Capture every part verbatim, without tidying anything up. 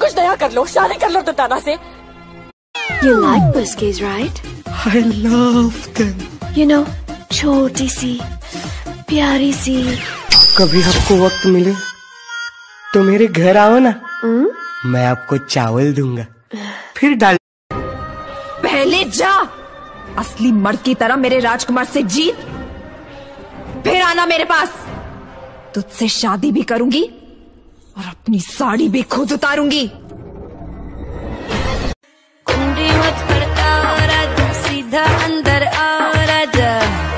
कुछ नया कर लो, शादी कर लो दुताना से। You like buskies, right? I love them. You know, छोटी सी, प्यारी सी। कभी आपको वक्त मिले तो मेरे घर आओ ना। hmm? मैं आपको चावल दूंगा, फिर डाल। पहले जा, असली मर्द की तरह मेरे राजकुमार से जीत, फिर आना मेरे पास। तुझसे शादी भी करूंगी और अपनी साड़ी भी खुद उतारूंगी। कुंडी मत खड़का राजा, सीधा अंदर आ राजा।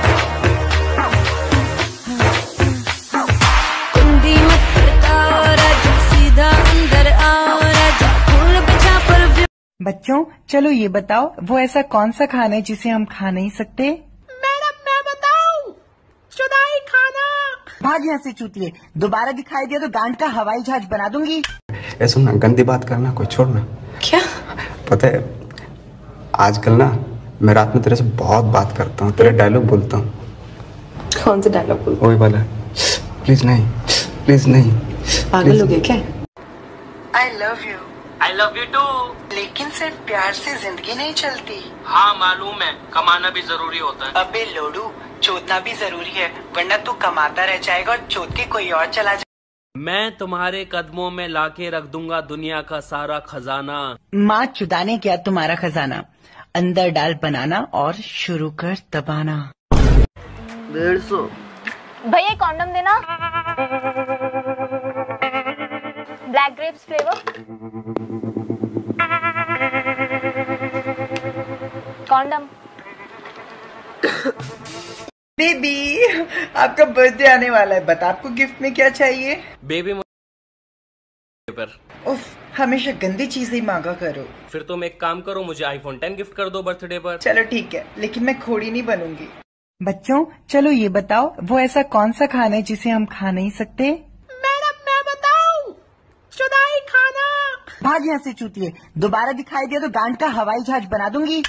कुंडी मत खड़का राजा, सीधा अंदर आ राजा। फूल बिछा पर। बच्चों चलो ये बताओ, वो ऐसा कौन सा खाना है जिसे हम खा नहीं सकते? मैडम मैं बताऊं, जुदाई खाना। भाग यहाँ से चूतिए, दोबारा दिखाई दिया तो गांड का हवाई जहाज बना दूंगी। ए सुनना, गंदी बात करना कोई छोड़ना। क्या? पता है आजकल ना मैं रात में तेरे से बहुत बात करता हूँ, तेरे डायलॉग बोलता हूँ। कौन सा डायलॉग बोलता? वही वाला, प्लीज नहीं, प्लीज नहीं। पागल हो गए क्या? I love you. I love you too. लेकिन सिर्फ प्यार से जिंदगी नहीं चलती। हाँ मालूम है, कमाना भी जरूरी होता है। अबे लोडू, चोदना भी जरूरी है, वरना तू कमाता रह जाएगा और चोद के कोई और चला जाएगा। मैं तुम्हारे कदमों में लाके रख दूंगा दुनिया का सारा खजाना। माँ चुदाने क्या तुम्हारा खजाना, अंदर डाल बनाना और शुरू कर दबाना। डेढ़ सौ। भैया कॉन्डम देना, black grapes flavour. Condom. Baby आपका बर्थडे आने वाला है, बता आपको गिफ्ट में क्या चाहिए? बेबी पर। उफ, हमेशा गंदी चीजें ही मांगा करो। फिर तुम एक काम करो, मुझे आईफोन टेन गिफ्ट कर दो बर्थडे पर। चलो ठीक है, लेकिन मैं खोड़ी नहीं बनूंगी। बच्चों चलो ये बताओ, वो ऐसा कौन सा खाना है जिसे हम खा नहीं सकते? मैडम मैं बताऊं, जुदाई खाना। भाग यहाँ से चूतिए, दोबारा दिखाई दिया तो गांड का हवाई जहाज बना दूंगी।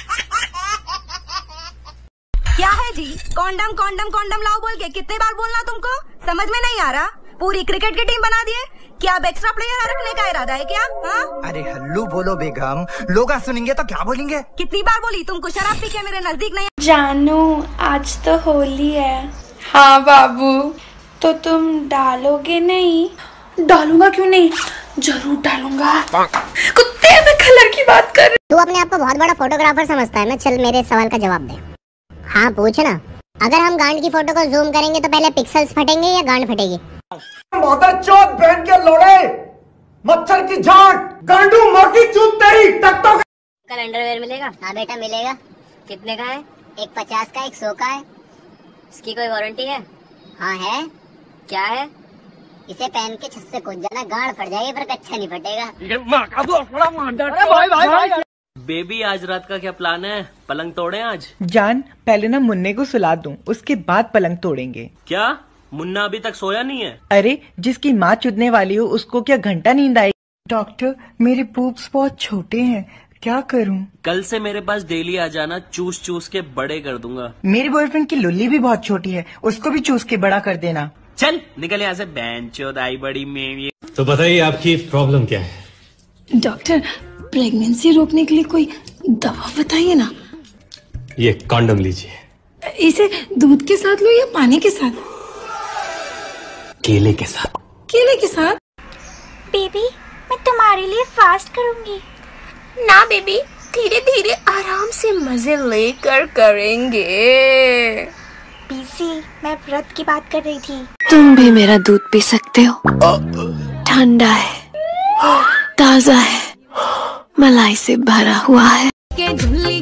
क्या है जी, कॉन्डम कॉन्डम कॉन्डम लाओ बोल के कितने बार बोलना तुमको? समझ में नहीं आ रहा? पूरी क्रिकेट की टीम बना दिए क्या? अब एक्स्ट्रा प्लेयर रखने का इरादा है क्या? हाँ? अरे हल्लू बोलो बेगम, लोग आज सुनेंगे तो क्या बोलेंगे? कितनी बार बोली तुमको शराब पी के मेरे नजदीक नहीं। जानू आज तो होली है। हाँ बाबू, तो तुम डालोगे नहीं? डालूंगा क्यों नहीं, जरूर डालूंगा। कुत्ते में कलर की बात कर। तू अपने आप को बहुत बड़ा फोटोग्राफर समझता है ना? चल मेरे सवाल का जवाब दे। हाँ पूछ ना। अगर हम गांड की फोटो को जूम करेंगे तो पहले पिक्सल्स फटेंगे या गांड फटेगी? चौथ बहन के लोड़े, मच्छर की झाट, गांडू मोटी चूत तेरी टक टक। कल अंडरवेयर मिलेगा? हाँ बेटा मिलेगा। कितने का है? एक पचास का, एक सौ का है। इसकी कोई वारंटी है? हाँ है। क्या है? इसे पहन के छत से कूद जाना, गांड फट जाएगी पर कच्छा नहीं फटेगा। बेबी आज रात का क्या प्लान है? पलंग तोड़े आज? जान पहले ना मुन्ने को सुला दूं, उसके बाद पलंग तोड़ेंगे। क्या मुन्ना अभी तक सोया नहीं है? अरे जिसकी माँ चुदने वाली हो उसको क्या घंटा नींद आई? डॉक्टर मेरे पूप्स बहुत छोटे हैं, क्या करूं? कल से मेरे पास डेली आ जाना, चूस चूस के बड़े कर दूंगा। मेरे बॉयफ्रेंड की लुल्ली भी बहुत छोटी है, उसको भी चूस के बड़ा कर देना। चल निकल यहाँ से बैंचोदाई बड़ी मेरी। तो बताइए आपकी प्रॉब्लम क्या है? डॉक्टर प्रेगनेंसी रोकने के लिए कोई दवा बताइए ना। ये कॉन्डम लीजिए। इसे दूध के साथ लो या पानी के साथ? केले के साथ। केले के साथ? बेबी मैं तुम्हारे लिए फास्ट करूंगी ना। बेबी धीरे धीरे आराम से मजे लेकर करेंगे। पीसी मैं व्रत की बात कर रही थी। तुम भी मेरा दूध पी सकते हो, ठंडा है, ताजा है, मलाई से भरा हुआ है।